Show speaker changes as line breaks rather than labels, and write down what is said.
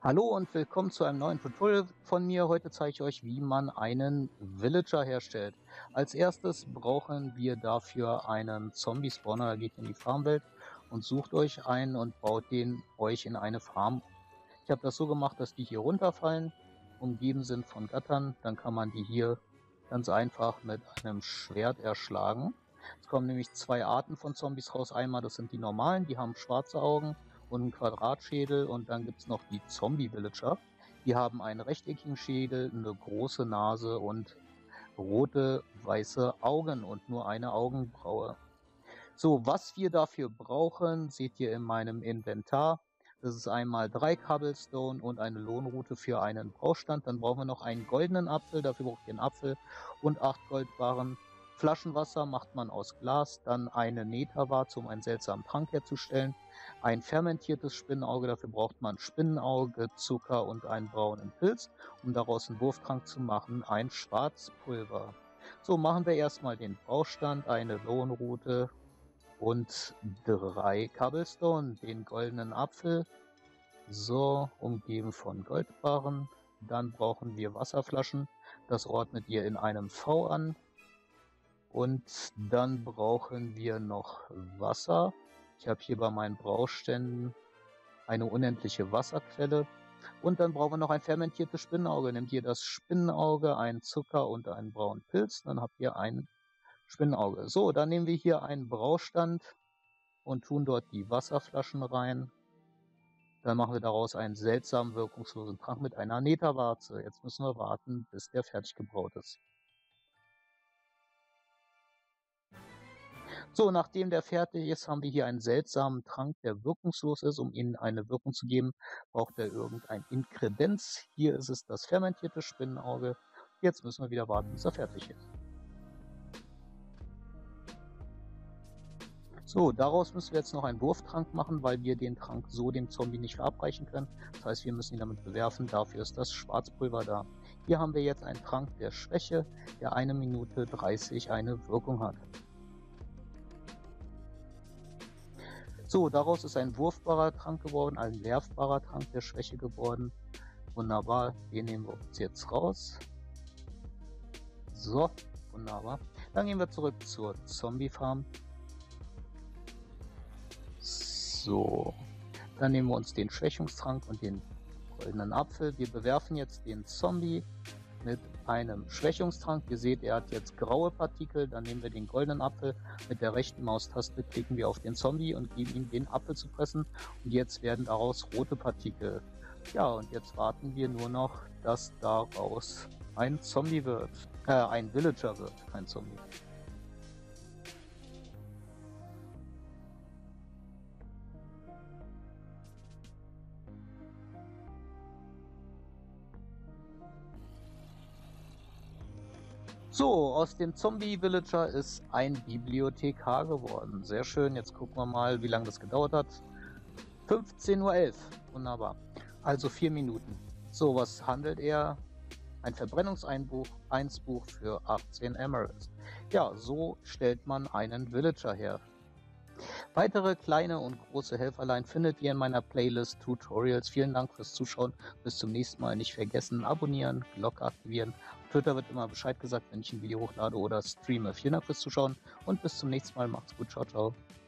Hallo und willkommen zu einem neuen Tutorial von mir. Heute zeige ich euch, wie man einen Villager herstellt. Als erstes brauchen wir dafür einen Zombie-Spawner. Da geht ihr in die Farmwelt und sucht euch einen und baut den euch in eine Farm. Ich habe das so gemacht, dass die hier runterfallen, umgeben sind von Gattern. Dann kann man die hier ganz einfach mit einem Schwert erschlagen. Es kommen nämlich zwei Arten von Zombies raus. Einmal, das sind die normalen, die haben schwarze Augen und einen Quadratschädel, und dann gibt es noch die Zombie-Villager. Die haben einen rechteckigen Schädel, eine große Nase und rote, weiße Augen und nur eine Augenbraue. So, was wir dafür brauchen, seht ihr in meinem Inventar. Das ist einmal 3 Cobblestone und eine Lohnrute für einen Braustand. Dann brauchen wir noch einen goldenen Apfel, dafür braucht ihr einen Apfel und 8 Goldbarren. Flaschenwasser macht man aus Glas, dann eine Netherwarze, um einen seltsamen Trank herzustellen. Ein fermentiertes Spinnenauge, dafür braucht man Spinnenauge, Zucker und einen braunen Pilz, um daraus einen Wurftrank zu machen, ein Schwarzpulver. So, machen wir erstmal den Braustand, eine Lohnrute und 3 Cobblestone, den goldenen Apfel, so, umgeben von Goldbarren. Dann brauchen wir Wasserflaschen, das ordnet ihr in einem V an. Und dann brauchen wir noch Wasser. Ich habe hier bei meinen Brauständen eine unendliche Wasserquelle. Und dann brauchen wir noch ein fermentiertes Spinnenauge. Nehmt ihr das Spinnenauge, einen Zucker und einen braunen Pilz, dann habt ihr ein Spinnenauge. So, dann nehmen wir hier einen Braustand und tun dort die Wasserflaschen rein. Dann machen wir daraus einen seltsam wirkungslosen Trank mit einer Netherwarze. Jetzt müssen wir warten, bis der fertig gebraut ist. So, nachdem der fertig ist, haben wir hier einen seltsamen Trank, der wirkungslos ist. Um ihnen eine Wirkung zu geben, braucht er irgendein Inkredenz. Hier ist es das fermentierte Spinnenauge. Jetzt müssen wir wieder warten, bis er fertig ist. So, daraus müssen wir jetzt noch einen Wurftrank machen, weil wir den Trank so dem Zombie nicht verabreichen können. Das heißt, wir müssen ihn damit bewerfen. Dafür ist das Schwarzpulver da. Hier haben wir jetzt einen Trank der Schwäche, der 1 Minute 30 eine Wirkung hat. So, daraus ist ein wurfbarer Trank geworden, ein werfbarer Trank der Schwäche geworden. Wunderbar, den nehmen wir uns jetzt raus. So, wunderbar. Dann gehen wir zurück zur Zombie-Farm. So, dann nehmen wir uns den Schwächungstrank und den goldenen Apfel. Wir bewerfen jetzt den Zombie mit einem Schwächungstrank. Ihr seht, er hat jetzt graue Partikel. Dann nehmen wir den goldenen Apfel. Mit der rechten Maustaste klicken wir auf den Zombie und geben ihm den Apfel zu fressen. Und jetzt werden daraus rote Partikel. Ja, und jetzt warten wir nur noch, dass daraus ein Zombie wird. Ein Villager wird, kein Zombie. So, aus dem Zombie-Villager ist ein Bibliothekar geworden. Sehr schön, jetzt gucken wir mal, wie lange das gedauert hat. 15:11 Uhr, wunderbar. Also 4 Minuten. So, was handelt er? Ein Verbrennungseinsbuch für 18 Emeralds. Ja, so stellt man einen Villager her. Weitere kleine und große Helferlein findet ihr in meiner Playlist Tutorials. Vielen Dank fürs Zuschauen. Bis zum nächsten Mal. Nicht vergessen, abonnieren, Glocke aktivieren. Auf Twitter wird immer Bescheid gesagt, wenn ich ein Video hochlade oder streame. Vielen Dank fürs Zuschauen und bis zum nächsten Mal. Macht's gut. Ciao, ciao.